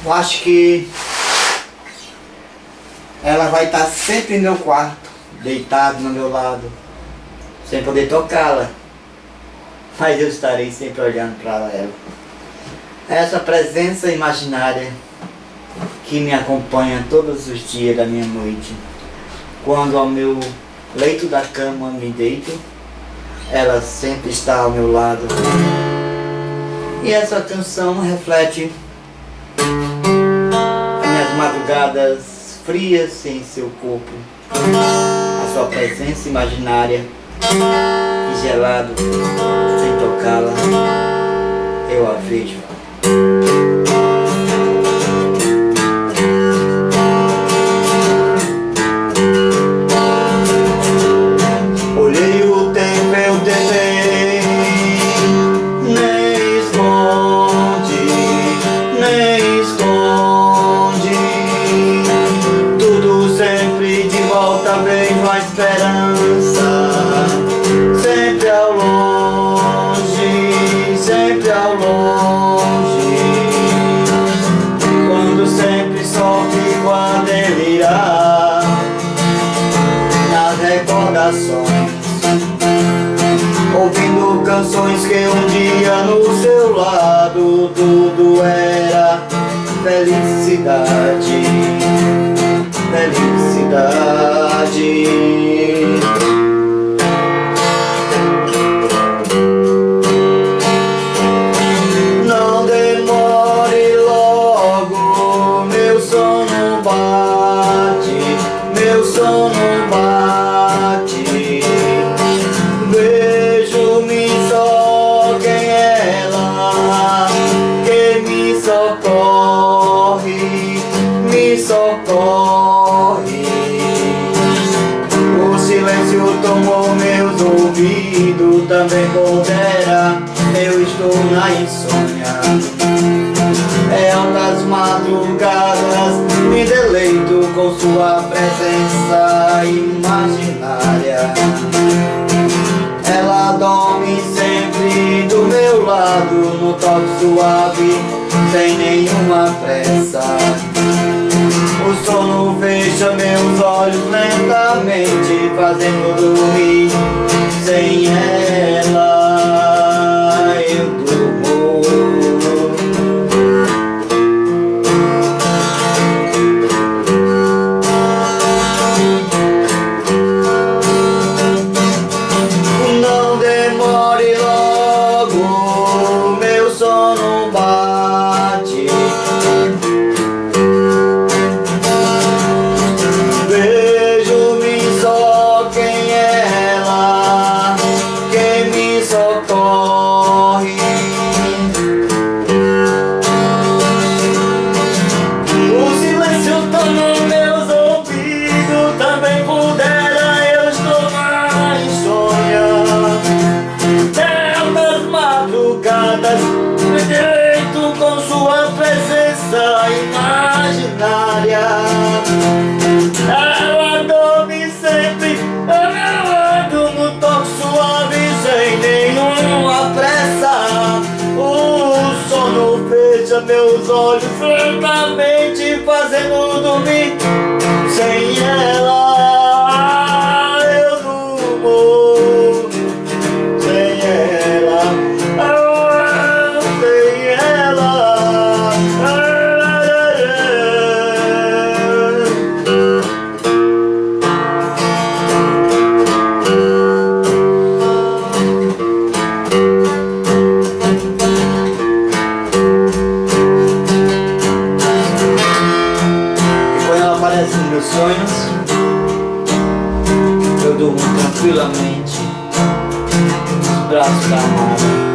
Eu acho que ela vai estar sempre no meu quarto, deitado no meu lado, sem poder tocá-la, mas eu estarei sempre olhando para ela. Essa presença imaginária que me acompanha todos os dias da minha noite. Quando ao meu leito da cama me deito, ela sempre está ao meu lado. E essa canção reflete as minhas madrugadas frias em seu corpo, a sua presença imaginária e gelado, sem tocá-la, eu a vejo. Olhei o tempo, eu tentei, nem esconde, nem esconde. Tudo sempre de volta vem com a esperança, sempre ao longe, sempre ao longe. Quando sempre sofre quando ele irá nas recordações, ouvindo canções que um dia no seu lado tudo era felicidade, felicidade. Não demore logo, meu sono bate, meu sono bate. Vejo-me só quem é ela, que me socorre, me socorre. O silêncio tomou meus ouvidos, também pondera, eu estou na insônia. É altas madrugadas, me deleito com sua presença imaginária. Ela dorme sempre do meu lado, no toque suave, sem nenhuma pressa. O sono fecha meus olhos lentamente, fazendo dormir. Sem ela eu durmo. Não demore logo, meu sono bate. Vejo-me só quem é ela, que me socorre. O silêncio tomou meus ouvidos, também pudera, eu estou na insônia. Altas madrugadas, me deito com sua presença imaginária. Ela dorme sempre ao meu lado, no toque suave, sem nenhuma pressa. O sono fecha meus olhos lentamente, fazendo dormir. Sem ela eu durmo. Sem ela, sem ela. E quando ela aparece nos meus sonhos, eu durmo tranquilamente nos braços da amada.